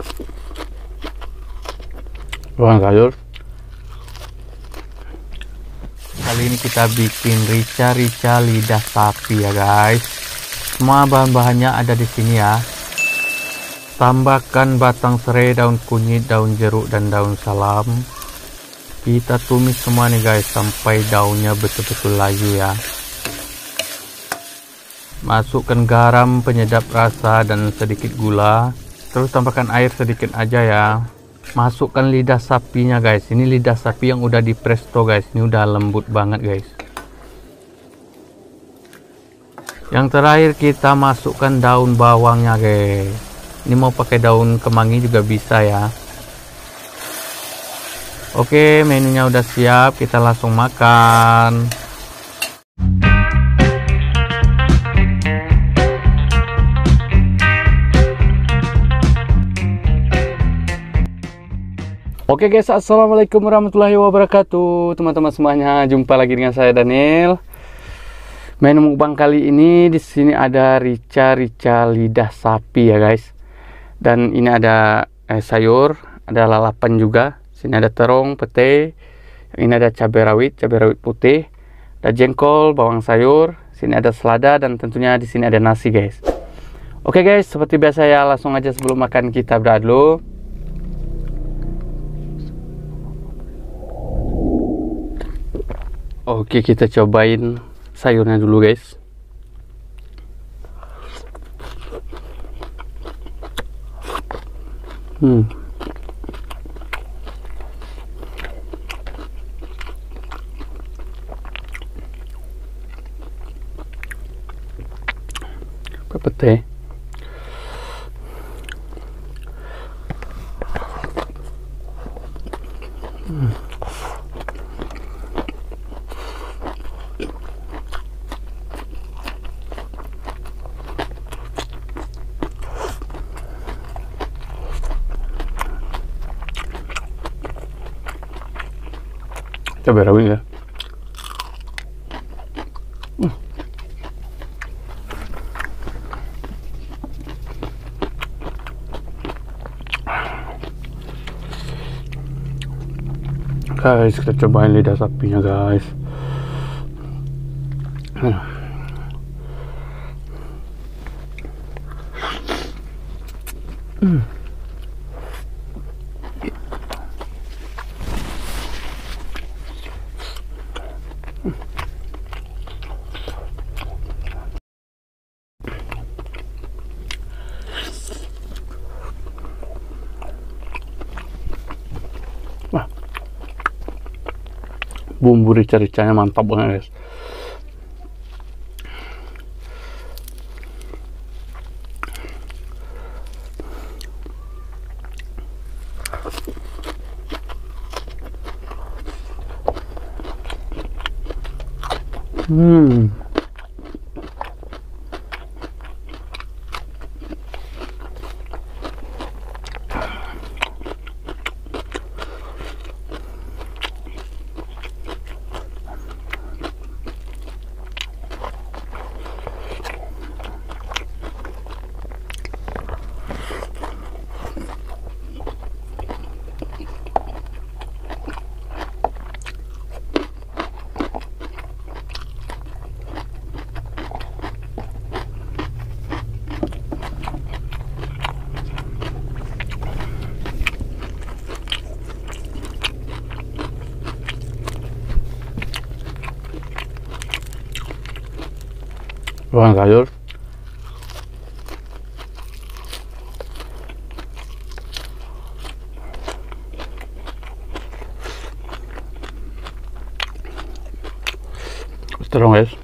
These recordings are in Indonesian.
Bawang sayur. Kali ini kita bikin rica-rica lidah sapi ya guys. Semua bahan-bahannya ada di sini ya. Tambahkan batang serai, daun kunyit, daun jeruk, dan daun salam. Kita tumis semua nih guys sampai daunnya betul-betul layu ya. Masukkan garam penyedap rasa dan sedikit gula. Terus tambahkan air sedikit aja ya. Masukkan lidah sapinya guys. Ini lidah sapi yang udah di presto guys. Ini udah lembut banget guys. Yang terakhir kita masukkan daun bawangnya guys. Ini mau pakai daun kemangi juga bisa ya. Oke, menunya udah siap. Kita langsung makan. Oke guys, assalamualaikum warahmatullahi wabarakatuh. Teman-teman semuanya, jumpa lagi dengan saya Daniel. Menu mukbang kali ini di sini ada rica-rica lidah sapi ya guys. Dan ini ada sayur, ada lalapan juga. Sini ada terong, pete. Ini ada cabai rawit putih. Ada jengkol, bawang sayur. Sini ada selada dan tentunya di sini ada nasi guys. Oke guys, seperti biasa ya, langsung aja sebelum makan kita berdoa dulu. Oke, kita cobain sayurnya dulu guys. Pete. Cabai rawit ya. Guys, kita cobain lidah sapinya guys. Wah, bumbu rica-ricanya mantap banget guys. Bawang sayur. Terong guys.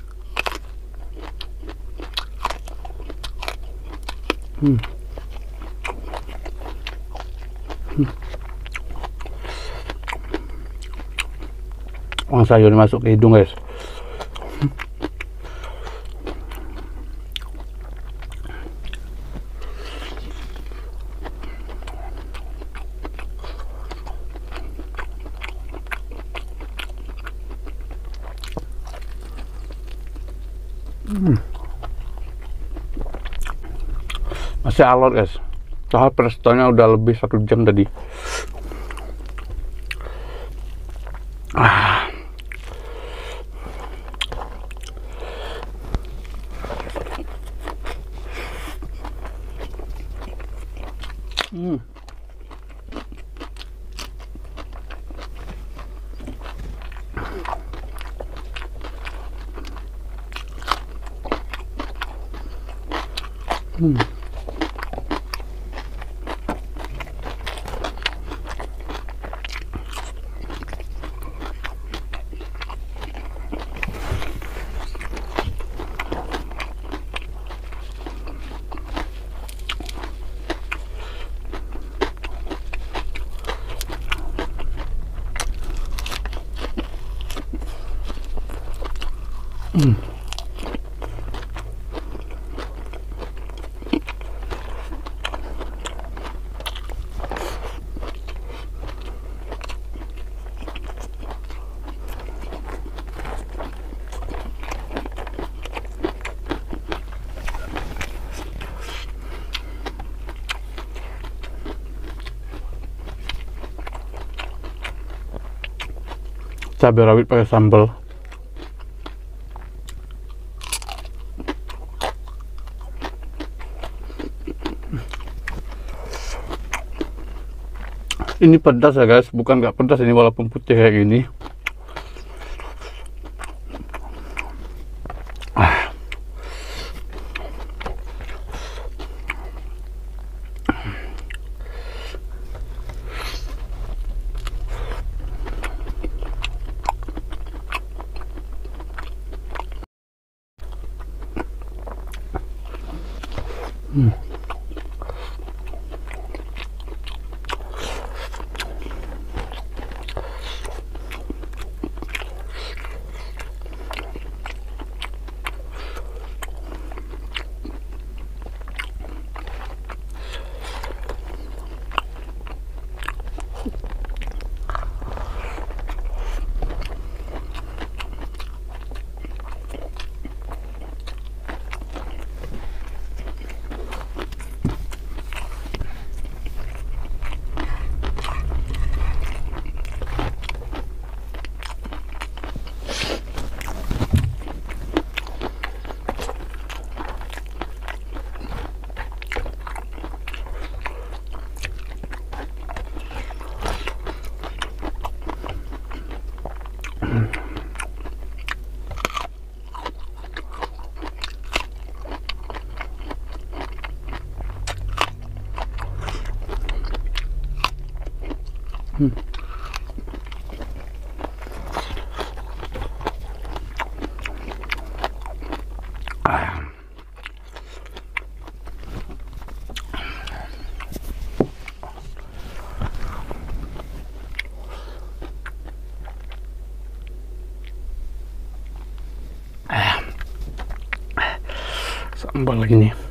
Bawang sayur masuk ke hidung guys. Masih alot guys. tahap prestonya udah lebih 1 jam tadi. Cabai rawit pakai sambal. Ini pedas ya guys, bukan nggak pedas ini walaupun putih kayak gini. Sambal lagi nih.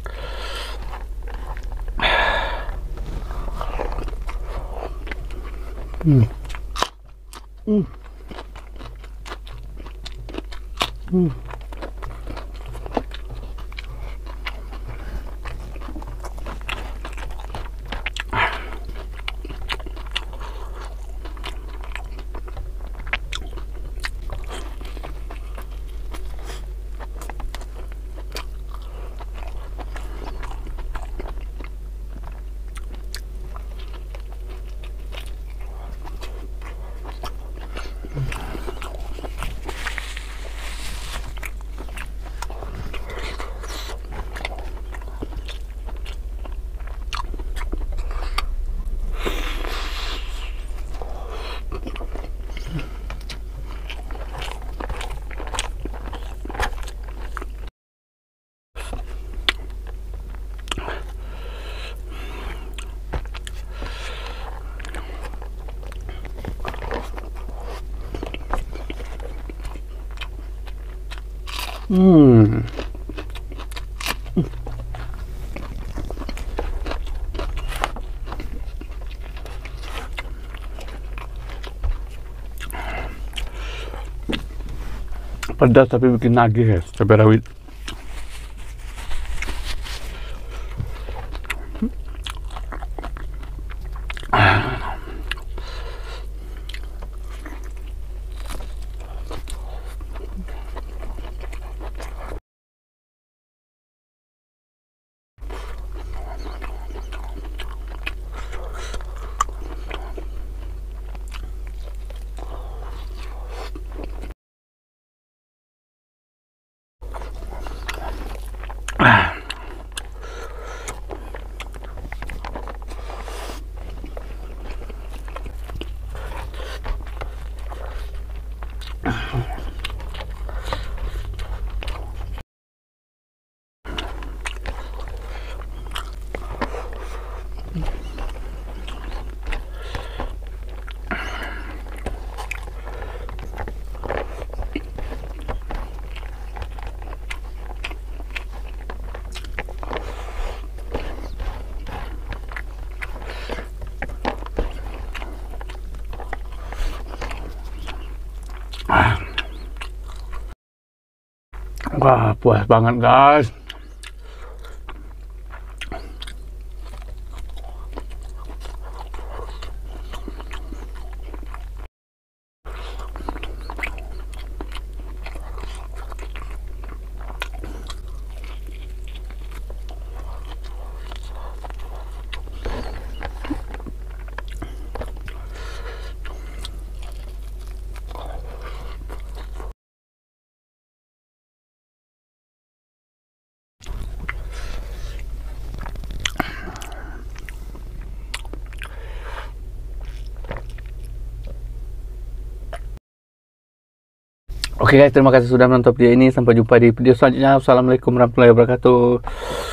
Pedas tapi bikin nagih ya cabai rawit. Wah, puas banget guys. Oke guys, terima kasih sudah menonton video ini. Sampai jumpa di video selanjutnya. Wassalamualaikum warahmatullahi wabarakatuh.